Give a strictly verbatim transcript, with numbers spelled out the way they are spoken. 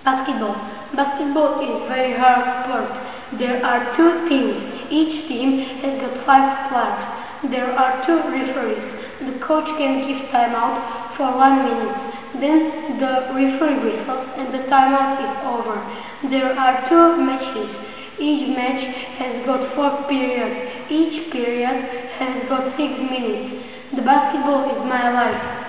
Basketball. Basketball is very hard sport. There are two teams. Each team has got five players. There are two referees. The coach can give timeout for one minute. Then the referee whistles and the timeout is over. There are two matches. Each match has got four periods. Each period has got six minutes. The basketball is my life.